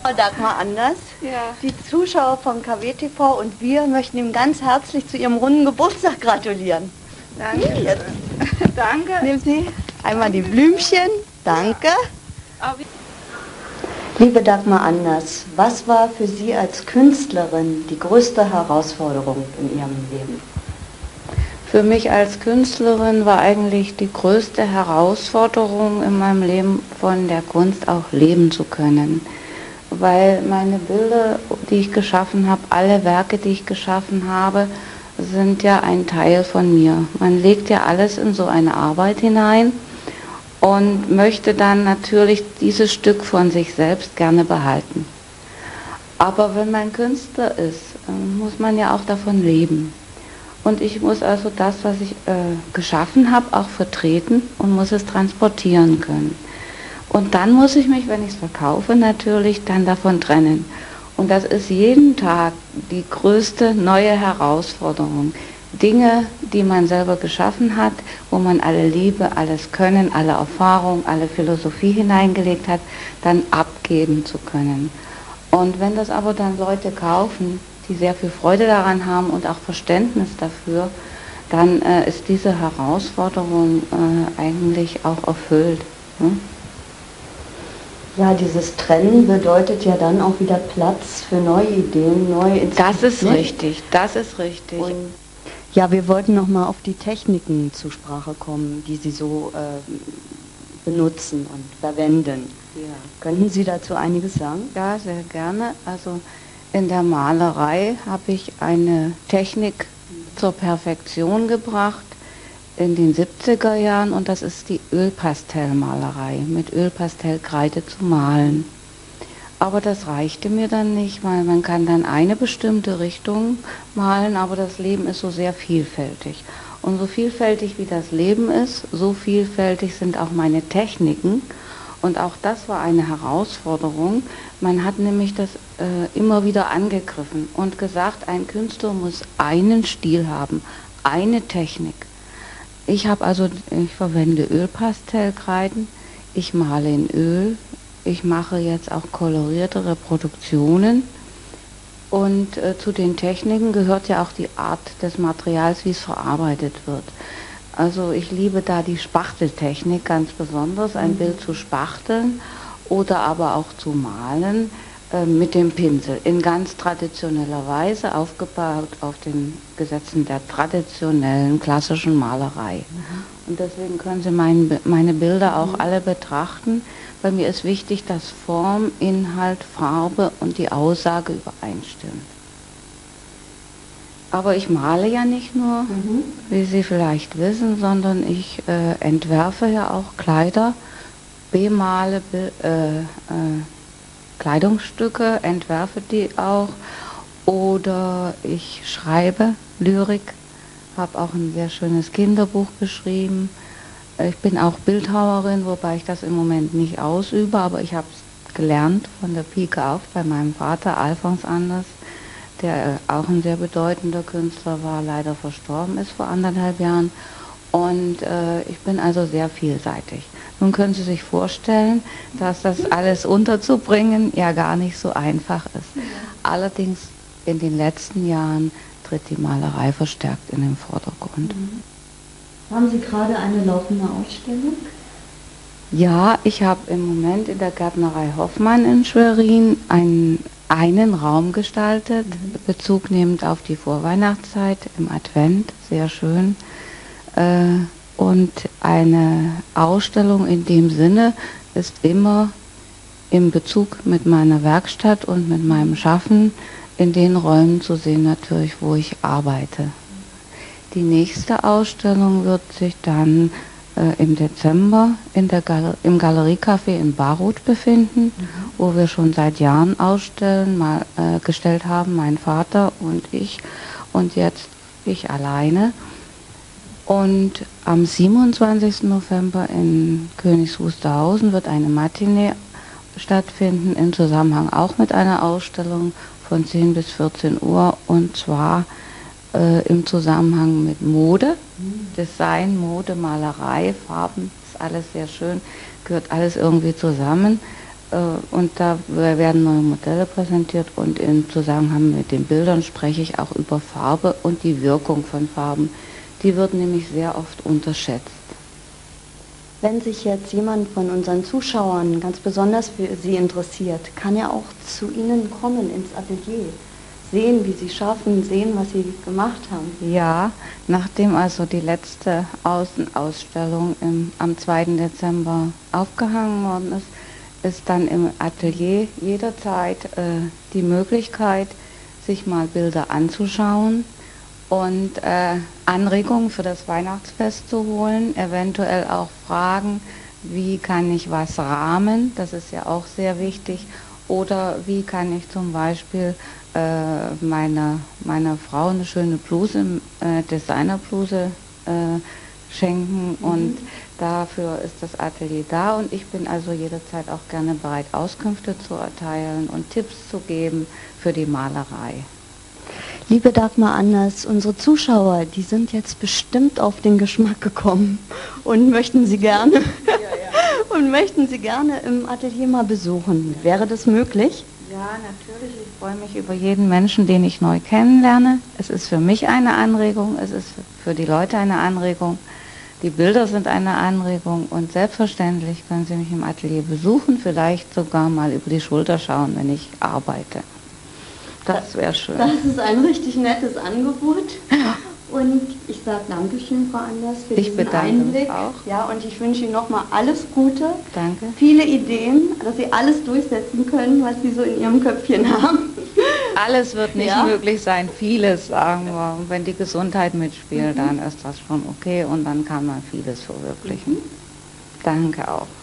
Frau Dagmar Anders. Ja. Die Zuschauer von KW-TV und wir möchten ihm ganz herzlich zu Ihrem runden Geburtstag gratulieren. Danke. Jetzt. Danke. Nehmen Sie einmal die Blümchen. Danke. Aber Liebe Dagmar Anders, was war für Sie als Künstlerin die größte Herausforderung in Ihrem Leben? Für mich als Künstlerin war eigentlich die größte Herausforderung in meinem Leben, von der Kunst auch leben zu können. Weil meine Bilder, die ich geschaffen habe, alle Werke, die ich geschaffen habe, sind ja ein Teil von mir. Man legt ja alles in so eine Arbeit hinein und möchte dann natürlich dieses Stück von sich selbst gerne behalten. Aber wenn man Künstler ist, muss man ja auch davon leben. Und ich muss also das, was ich geschaffen habe, auch vertreten und muss es transportieren können. Und dann muss ich mich, wenn ich es verkaufe, natürlich dann davon trennen. Und das ist jeden Tag die größte neue Herausforderung. Dinge, die man selber geschaffen hat, wo man alle Liebe, alles Können, alle Erfahrung, alle Philosophie hineingelegt hat, dann abgeben zu können. Und wenn das aber dann Leute kaufen, die sehr viel Freude daran haben und auch Verständnis dafür, dann ist diese Herausforderung eigentlich auch erfüllt. Ne? Ja, dieses Trennen bedeutet ja dann auch wieder Platz für neue Ideen, neue Inspiration. Das ist richtig, das ist richtig. Und ja, wir wollten nochmal auf die Techniken zur Sprache kommen, die Sie so benutzen und verwenden. Ja. Könnten Sie dazu einiges sagen? Ja, sehr gerne. Also in der Malerei habe ich eine Technik zur Perfektion gebracht in den 70er Jahren und das ist die Ölpastellmalerei, mit Ölpastellkreide zu malen. Aber das reichte mir dann nicht, weil man kann dann eine bestimmte Richtung malen, aber das Leben ist so sehr vielfältig. Und so vielfältig wie das Leben ist, so vielfältig sind auch meine Techniken. Und auch das war eine Herausforderung. Man hat nämlich das immer wieder angegriffen und gesagt, ein Künstler muss einen Stil haben, eine Technik. Ich verwende Ölpastellkreiden, ich male in Öl, ich mache jetzt auch kolorierte Reproduktionen und zu den Techniken gehört ja auch die Art des Materials, wie es verarbeitet wird. Also ich liebe da die Spachteltechnik ganz besonders, ein Bild zu spachteln oder aber auch zu malen mit dem Pinsel in ganz traditioneller Weise, aufgebaut auf den Gesetzen der traditionellen klassischen Malerei. Und deswegen können Sie meine Bilder auch alle betrachten. Bei mir ist wichtig, dass Form, Inhalt, Farbe und die Aussage übereinstimmen. Aber ich male ja nicht nur, wie Sie vielleicht wissen, sondern ich entwerfe ja auch Kleider, bemale Kleidungsstücke, entwerfe die auch oder ich schreibe Lyrik, habe auch ein sehr schönes Kinderbuch geschrieben. Ich bin auch Bildhauerin, wobei ich das im Moment nicht ausübe, aber ich habe es gelernt von der Pike auf bei meinem Vater Alfons Anders, der auch ein sehr bedeutender Künstler war, leider verstorben ist vor 1,5 Jahren. Und ich bin also sehr vielseitig. Nun können Sie sich vorstellen, dass das alles unterzubringen ja gar nicht so einfach ist. Allerdings in den letzten Jahren tritt die Malerei verstärkt in den Vordergrund. Haben Sie gerade eine laufende Ausstellung? Ja, ich habe im Moment in der Gärtnerei Hoffmann in Schwerin einen Raum gestaltet, Bezug nehmend auf die Vorweihnachtszeit im Advent, sehr schön. Und eine Ausstellung in dem Sinne ist immer im Bezug mit meiner Werkstatt und mit meinem Schaffen in den Räumen zu sehen, natürlich, wo ich arbeite. Die nächste Ausstellung wird sich dann im Dezember im Galeriecafé in Baruth befinden, wo wir schon seit Jahren gestellt haben, mein Vater und ich und jetzt ich alleine. Und am 27. November in Königs Wusterhausen wird eine Matinee stattfinden, im Zusammenhang auch mit einer Ausstellung von 10 bis 14 Uhr und zwar im Zusammenhang mit Mode, Design, Mode, Malerei, Farben, ist alles sehr schön, gehört alles irgendwie zusammen. und da werden neue Modelle präsentiert und im Zusammenhang mit den Bildern spreche ich auch über Farbe und die Wirkung von Farben. Die wird nämlich sehr oft unterschätzt. Wenn sich jetzt jemand von unseren Zuschauern ganz besonders für Sie interessiert, kann er auch zu Ihnen kommen ins Atelier, sehen, wie Sie schaffen, sehen, was Sie gemacht haben. Ja, nachdem also die letzte Außenausstellung am 2. Dezember aufgehangen worden ist, ist dann im Atelier jederzeit die Möglichkeit, sich mal Bilder anzuschauen und Anregungen für das Weihnachtsfest zu holen, eventuell auch Fragen, wie kann ich was rahmen, das ist ja auch sehr wichtig, oder wie kann ich zum Beispiel meiner Frau eine schöne Bluse, Designerbluse schenken und dafür ist das Atelier da und ich bin also jederzeit auch gerne bereit, Auskünfte zu erteilen und Tipps zu geben für die Malerei. Liebe Dagmar Anders, unsere Zuschauer, die sind jetzt bestimmt auf den Geschmack gekommen und möchten Sie gerne und möchten Sie gerne im Atelier mal besuchen. Wäre das möglich? Ja, natürlich. Ich freue mich über jeden Menschen, den ich neu kennenlerne. Es ist für mich eine Anregung, es ist für die Leute eine Anregung. Die Bilder sind eine Anregung und selbstverständlich können Sie mich im Atelier besuchen, vielleicht sogar mal über die Schulter schauen, wenn ich arbeite. Das wäre schön. Das ist ein richtig nettes Angebot. Und ich sage Dankeschön, Frau Anders, für diesen Einblick. Mich auch. Ja, und ich wünsche Ihnen nochmal alles Gute. Danke. Viele Ideen, dass Sie alles durchsetzen können, was Sie so in Ihrem Köpfchen haben. Alles wird nicht möglich sein, vieles sagen wir. Und wenn die Gesundheit mitspielt, dann ist das schon okay und dann kann man vieles verwirklichen. Danke auch.